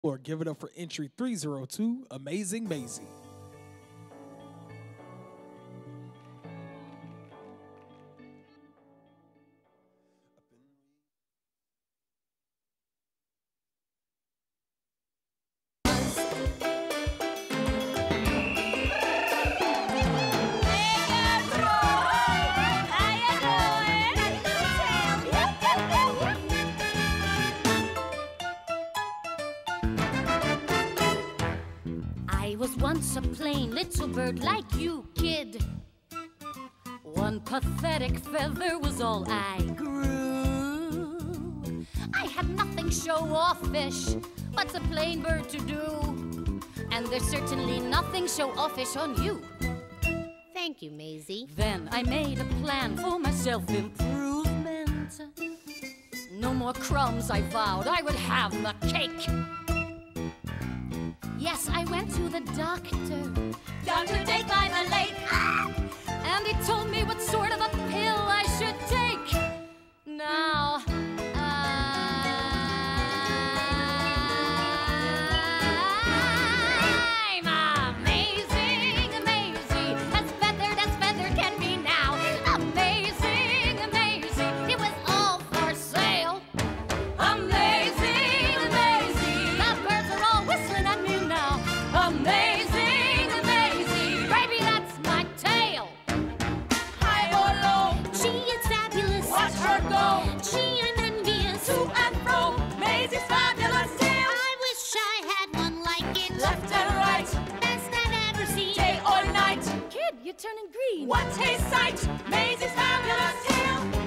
Or give it up for entry 302, Amayzing Mayzie. I was once a plain little bird like you, kid. One pathetic feather was all I grew. I had nothing show-offish, what's a plain bird to do? And there's certainly nothing show-offish on you. Thank you, Mayzie. Then I made a plan for my self-improvement. No more crumbs, I vowed I would have the cake. Yes, I went to the doctor. Doctor, take by the lake. Ah! And he told me what sort of a pill I should take. Now, I'm amazing, Mayzie, as feathered can be now. Amazing, Mayzie, it was all for sale. Amazing, Mayzie, the birds are all whistling at me now. Amazing, Mayzie, baby, that's my tail. High or low, She is fabulous. watch her go. Gee, I'm envious. To and fro, Maisie's fabulous tail. I wish I had one like it. Left and right, Best I've ever seen. day or night. Kid, you're turning green. What a sight, Maisie's fabulous tail.